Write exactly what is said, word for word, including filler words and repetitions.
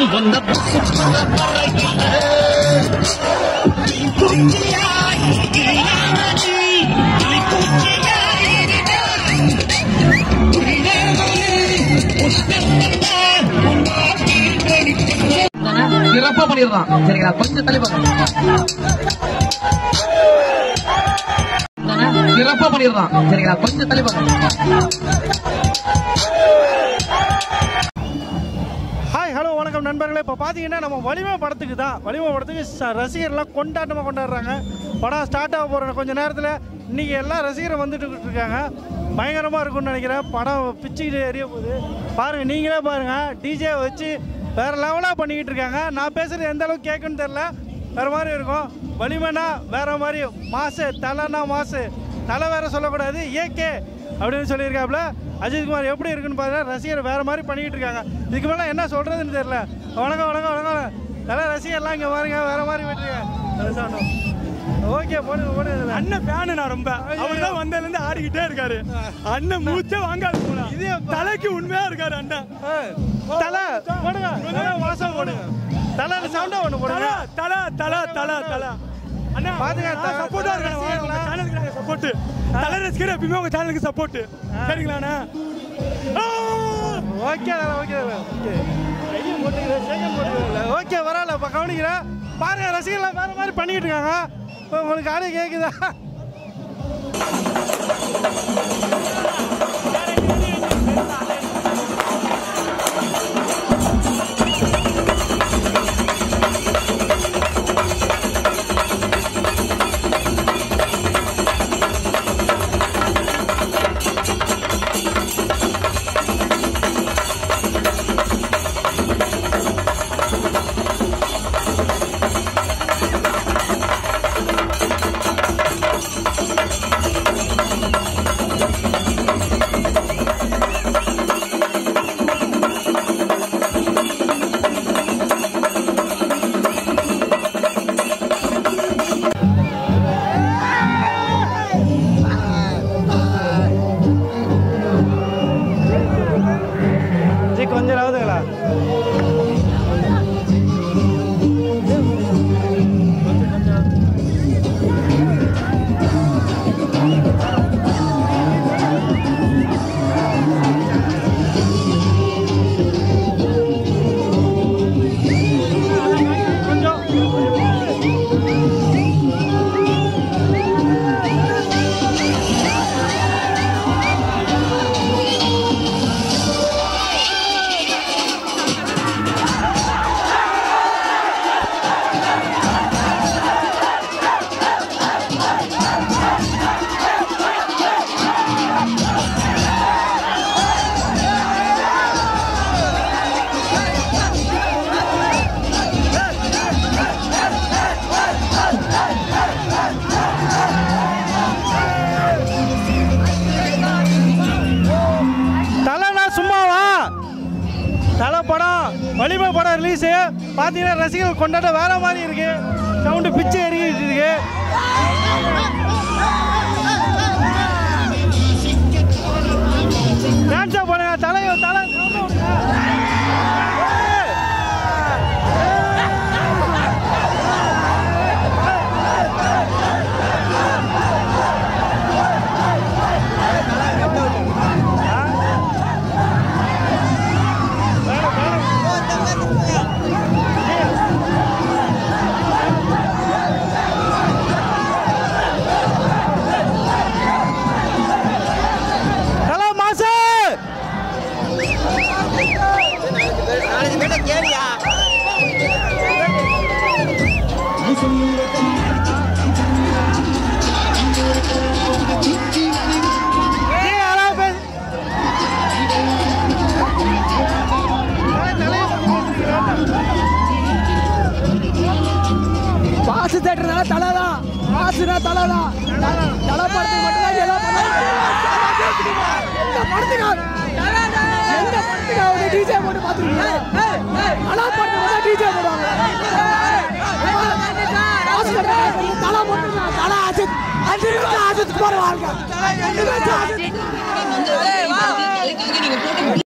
சிறப்பா பண்ணிடுறான். சரிங்களா, கொஞ்சம் தள்ளி பாருங்க. சிறப்பா பண்ணிடுறான். சரிங்களா, கொஞ்சம் தள்ளி பாருங்க. ஹாய் ஹலோ வணக்கம் நண்பர்களே. இப்போ பார்த்தீங்கன்னா நம்ம வலிமை படத்துக்கு தான் வலிமை படத்துக்கு ரசிகர்லாம் கொண்டாட்டமாக கொண்டாடுறாங்க. படம் ஸ்டார்ட் ஆக போகிற கொஞ்சம் நேரத்தில் இன்றைக்கி எல்லா ரசிகரும் வந்துட்டு இருக்காங்க. பயங்கரமாக இருக்கும்னு நினைக்கிறேன். படம் பிச்சுக்கிட்டு எரிய போகுது. பாருங்கள், நீங்களே பாருங்கள். டிஜே வச்சு வேறு லெவலாக பண்ணிக்கிட்டு இருக்காங்க. நான் பேசுகிறது எந்த அளவுக்கு கேட்குன்னு தெரில, வேறு மாதிரி இருக்கும். வலிமைனா வேறு மாதிரி, மாசு தலைனா மாசு, தலை வேறு சொல்லக்கூடாது, ஏகே அப்படின்னு சொல்லியிருக்காப்புல. அஜித்குமார் எப்படி இருக்குன்னு பார்த்தா ரசிகர் வேறு மாதிரி பண்ணிக்கிட்டு இருக்காங்க. இதுக்கு மேலே என்ன சொல்கிறதுன்னு தெரில. வணக்கம் வணக்கம் வணக்கம். நல்லா ரசிகர்லாம் இங்கே பாருங்க, வேறு மாதிரி விட்டுருங்க. ஓகே, போடுங்க போடுங்க. அண்ணன் ஃபேனு நான் ரொம்ப. அவர் தான் வந்ததுலேருந்து ஆடிக்கிட்டே இருக்காரு. அண்ணன் மூச்சே வாங்காது போல. இதே தலைக்கு உண்மையா இருக்காரு அண்ணன். தலை போடுங்க, வாசம் போடுங்க. தலை சவுண்டா ஒன்று போடுங்க. தலை தலை தலை தலை அண்ணா பாத்துங்க. சப்போர்ட்டா இருக்காங்க உங்க சேனலுக்கு. நாங்க சப்போர்ட். தலை ரசிகர் எப்பயுமே உங்க சேனலுக்கு சப்போர்ட். சரிங்களாண்ணா? Okay okay okay. கையும் போட்டுக்கிறேன், சேகம் போட்டுக்கிறேன். ஓகே, வரல இப்போ கவனிக்கிறேன். பாருங்க, ரசிகர்லாம் வேறு மாதிரி பண்ணிக்கிட்டு இருக்காங்க. இப்போ உங்களுக்கு ஆடியோ கேட்குதா? கொஞ்சம் ஆகுதுங்களா? தலை படம் வலிமை படம் ரிலீஸு பார்த்தீங்கன்னா ரசிகர்கள் கொண்டாட வேற மாதிரி இருக்கு. சவுண்டு பிச்சு எறிக்கிட்டு இருக்கு. டான்ஸா போடுங்க. தலையோ தலை பாசு தேட்டர்னால தலை தான், பாசுனா தலை தான். தலை படத்துக்கு மட்டும்தான் எல்லாம் பண்ணுவாங்க. எந்த படத்துக்கு எந்த படத்துக்கு அவங்க டிஜே போட்டு பார்த்துருக்கீங்க? தலை படத்துக்கு டிஜே போடுவாங்க. தலை மட்டும் தலை அஜித் அஜித் குமார் வாழ்க்கை.